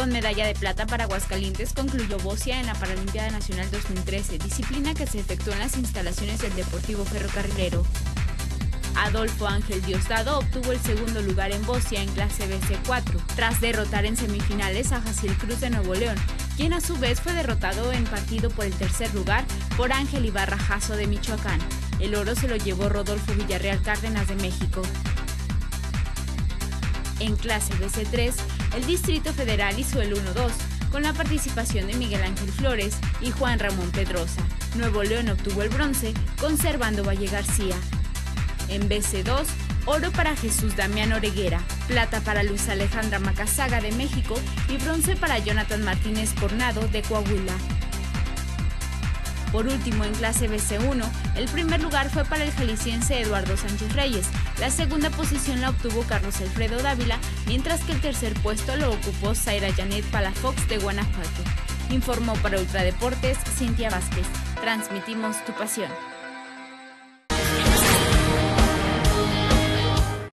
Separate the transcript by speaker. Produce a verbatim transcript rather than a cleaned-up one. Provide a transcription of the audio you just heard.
Speaker 1: Con medalla de plata para Aguascalientes concluyó bocia en la Paralimpiada Nacional dos mil trece, disciplina que se efectuó en las instalaciones del Deportivo Ferrocarrilero. Adolfo Ángel Diosdado obtuvo el segundo lugar en bocia en clase B C cuatro, tras derrotar en semifinales a Jaciel Cruz de Nuevo León, quien a su vez fue derrotado en partido por el tercer lugar por Ángel Ibarra Jasso de Michoacán. El oro se lo llevó Rodolfo Villarreal Cárdenas de México. En clase B C tres, el Distrito Federal hizo el uno dos, con la participación de Miguel Ángel Flores y Juan Ramón Pedrosa. Nuevo León obtuvo el bronce con Servando Valle García. En B C dos, oro para Jesús Damián Oreguera, plata para Luz Alejandra Macazaga de México y bronce para Jonathan Martínez Cornado de Coahuila. Por último, en clase B C uno, el primer lugar fue para el jalisciense Eduardo Sánchez Reyes, la segunda posición la obtuvo Carlos Alfredo Dávila, mientras que el tercer puesto lo ocupó Zaira Janet Palafox de Guanajuato. Informó para Ultradeportes Cintia Vázquez. Transmitimos tu pasión.